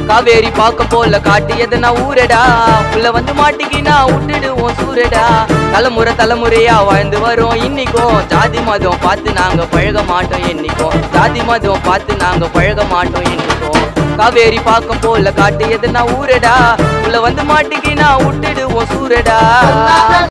காவேரி பாக்கம் போல காட்டியது நான் ஊரடா, உள்ள வந்து மாட்டிக்கினா விட்டுடுவோம் சூரடா. தலைமுறை தலைமுறையா வாழ்ந்து வரோம் இன்னைக்கும், ஜாதி மதம் பார்த்து நாங்க பழக மாட்டோம் என்னைக்கும், ஜாதி மதம் பார்த்து நாங்க பழக மாட்டோம் என்னைக்கும். காவேரி பாக்கம் போல காட்டியது நான் ஊரடா, உள்ள வந்து மாட்டிக்கினா விட்டுடுவோம் சூரடா.